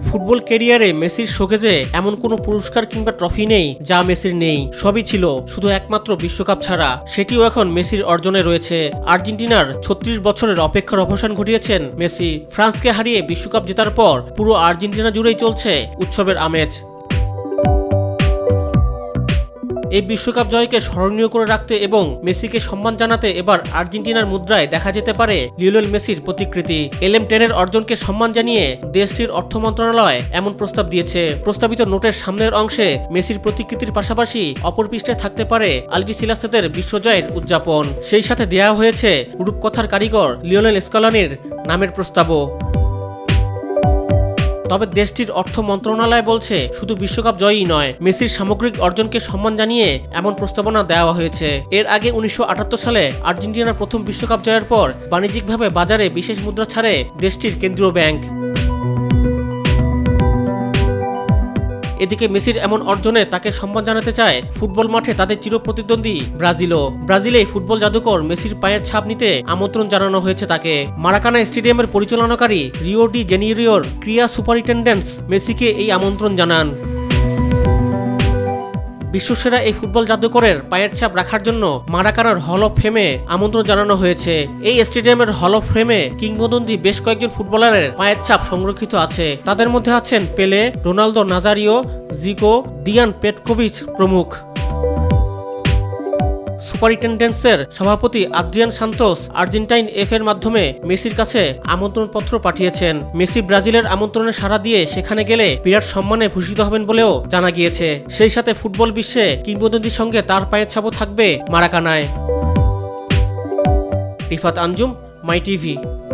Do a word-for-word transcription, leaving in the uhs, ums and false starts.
Football ক্যারিয়ারে মেসির শোকেজে এমন কোনো পুরস্কার কিংবা ট্রফি নেই যা মেসির নেই। সবই ছিল, শুধু একমাত্র বিশ্বকাপ ছাড়া, সেটিও এখন মেসির অর্জনে রয়েছে। আর্জেন্টিনার ছত্রিশ বছরের অপেক্ষার অবসান ঘটিয়েছেন মেসি। ফ্রান্সকে হারিয়ে বিশ্বকাপ জেতার পর পুরো আর্জেন্টিনা জুড়েই চলছে উৎসবের আমেজ। এই বিশ্বকাপ জয়কে স্মরণীয় করে রাখতে এবং মেসিকে সম্মান জানাতে এবার আর্জেন্টিনার মুদ্রায় দেখা যেতে পারে লিওনেল মেসির প্রতিকৃতি। এল এম টেন এর অর্জনকে সম্মান জানিয়ে দেশটির অর্থ মন্ত্রণালয় এমন প্রস্তাব দিয়েছে। প্রস্তাবিত নোটের সামনের অংশে মেসির প্রতিকৃতির পাশাপাশি অপর পৃষ্ঠে থাকতে পারে আলবিসেলেস্তেদের বিশ্বজয়ের উদযাপন। সেই সাথে দেয়া হয়েছে রূপকথার কারিগর লিওনেল স্কলানির নামের প্রস্তাবও। তবে দেশটির অর্থ মন্ত্রণালয় বলছে শুধু বিশ্বকাপ জয়ই নয়, মেসির সামগ্রিক অর্জনকে সম্মান জানিয়ে এমন প্রস্তাবনা দেওয়া হয়েছে। এর আগে উনিশশো আটাত্তর সালে আর্জেন্টিনার প্রথম বিশ্বকাপ জয়ের পর বাণিজ্যিকভাবে বাজারে বিশেষ মুদ্রা ছাড়ে দেশটির কেন্দ্রীয় ব্যাংক। এদিকে মেসির এমন অর্জনে তাকে সম্মান জানাতে চায় ফুটবল মাঠে তাদের চিরপ্রতিদ্বন্দ্বী ব্রাজিলও। ব্রাজিলে ফুটবল জাদুকর মেসির পায়ের ছাপ নিতে আমন্ত্রণ জানানো হয়েছে তাকে। মারাকানা স্টেডিয়ামের পরিচালনাকারী রিও ডি জেনিরিওর ক্রিয়া সুপারিনটেন্ডেন্টস মেসিকে এই আমন্ত্রণ জানান। বিশ্বসেরা এই ফুটবল জাদুকরের পায়ের ছাপ রাখার জন্য মারাকানার হল অফ ফেমে আমন্ত্রণ জানানো হয়েছে। এই স্টেডিয়ামের হল অফ ফেমে কিংবদন্তি বেশ কয়েকজন ফুটবলারের পায়ের ছাপ সংরক্ষিত আছে। তাদের মধ্যে আছেন Pele, Ronaldo Nazario, Zico, Dejan Petkovic প্রমুখ। সুপারিনটেন্ডেন্টসের সভাপতি আদ্রিয়ান সান্তোস আর্জেন্টাইন এফ এর মাধ্যমে মেসির কাছে আমন্ত্রণপত্র পাঠিয়েছেন। মেসি ব্রাজিলের আমন্ত্রণে সাড়া দিয়ে সেখানে গেলে বিরাট সম্মানে ভূষিত হবেন বলেও জানা গিয়েছে। সেই সাথে ফুটবল বিশ্বে কিংবদন্তির সঙ্গে তার পায়ের ছাপও থাকবে মারাকানায়। Rifat Anjum, my TV.